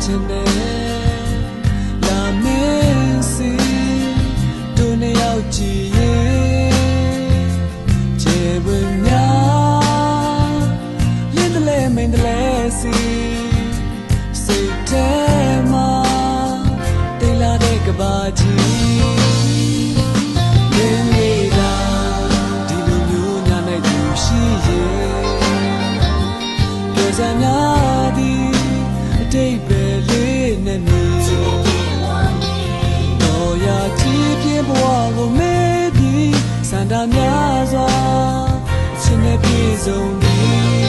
ခြင်းနဲ့လာမင်းစီတို့နှစ်ယောက်ကြည်ရဲ့ကျေပွင့်များလင်းတယ်လဲမိန်တယ်လဲစီစိတ်ထဲမှာတိတ်လာတဲ့ကဘာကြီးဇာများသည်အတိတ်ပဲလေးနဲ့မြည်တော်ရာကြည်ပြင်းဘဝကိုမေ့ပြီးစန္ဒများစွာအချင်းနဲ့ပြေဆုံးသည်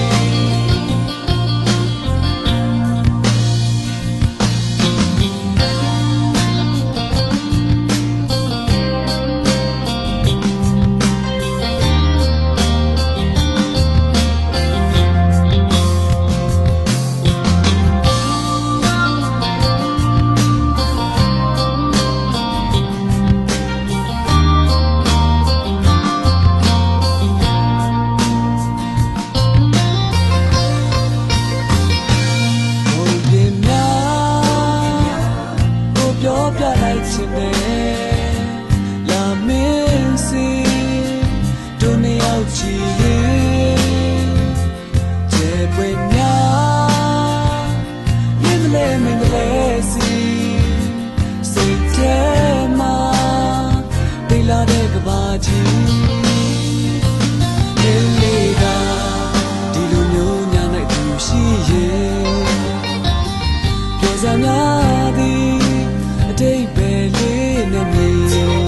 ပြလိုက်ခြင်းနဲ့လာမင်းစီတို့နှစ်ယောက်ကြည်ရဲ့ကျေပွင့်များလင်းတယ်လဲမင်းတယ်လဲစီစိတ်ထဲမှာတိတ်လာတဲ့ကဘာကြီးလေးကဒီလိုမျိုးညာနိုင်သူရှိရဲ့ပြောစရာများသည်အတိတ်ပဲလေးနဲ့မြည်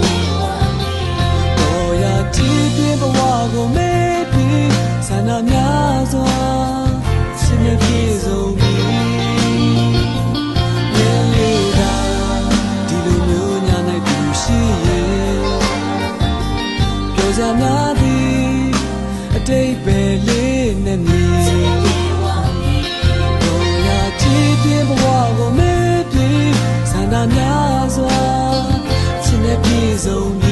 တော်ရာကြည်ပြင်းဘဝကိုမေ့ပြီးဆန္ဒများစွာရှင်ရဲ့ပြေဆုံးပြီးလေးကဒီလိုမျိုးညာနိုင်သူရှိရဲ့ပြောစရာများသည်အတိတ်ပဲလေးနဲ့မြည်တော်ရာကြည်ပြင်းဘဝကိုမေ့ပြီးဆန္ဒများစွာရှင်ရဲ့ပြေဆုံး